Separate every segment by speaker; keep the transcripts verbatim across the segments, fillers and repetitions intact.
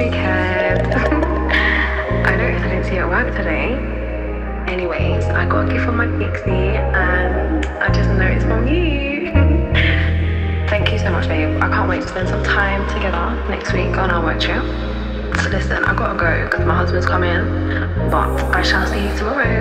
Speaker 1: dickhead. I noticed I didn't see you at work today. Anyways, I got a gift from my Pixie and I just noticed from you. Thank you so much, babe. I can't wait to spend some time together next week on our work trip. So listen, I gotta go because my husband's coming, but I shall see you tomorrow.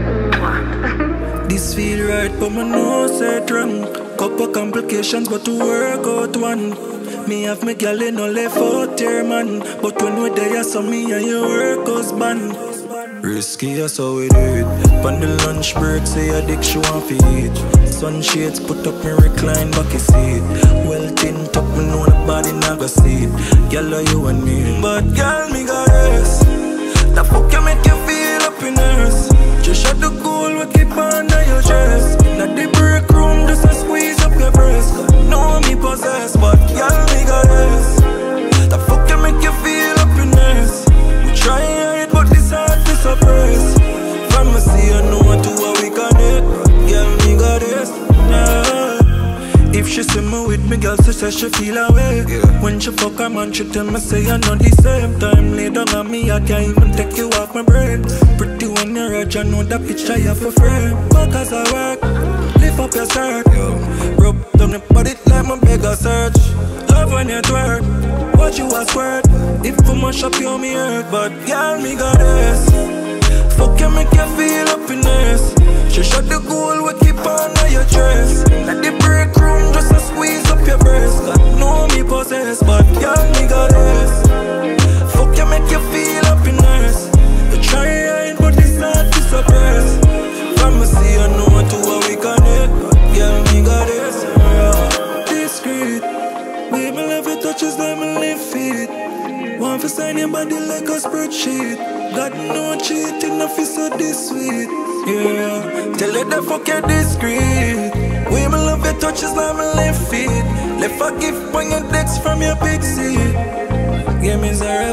Speaker 1: Mwah.
Speaker 2: This feel right, but my nose said wrong. Couple complications, but to work out one. Me have me gal in no left out here, man. But when we there, so me and your work husband. Risky, that's how we do it. On the lunch break, say a dick she want to eat. Sunshades put up and recline back a seat. Well tint up, me know nobody not go see it. Girl, are you and me? But girl, me got this. The fuck you make you feel happiness. Just shut the goal, we keep under your chest. Not the break room, just a squeeze up your breast. Know me possess, but girl, me got this. The fuck you make you feel happiness. We try hard, but this hard to suppress. From me see you know to what we connect. Girl, me got this. Nah. If she see me with me, girl, she say she feel away. Yeah. When she fuck her man, she tell me say I know the same time. Lay down on me, I can't even take you off my brain. Pretty when you ride, you know that bitch I have a frame. Fuck as I work, lift up your skirt. Yeah. Rub down the body like my beggar search. Love when you twerk, watch you a squirt. If I mash up you, me hurt. But girl, me got this. Fuck you, make you feel happiness. She shot the goal, we keep on your dress. Like the break room, just a squeeze up your breast. God know me possess, but girl, me got this. Fuck you, make you feel happiness. You try hard, but it's hard to suppress. From me see you know to what we connect. Girl, me got this. Yeah. Discreet, we me love your touches, let me live it. Want to sign your body like a spreadsheet. Got no cheating, I feel so this sweet. Yeah, tell her the fuck you're discreet. We me love your touches, now me left feet. Left a gift on your decks from your Pixie. Give me zero.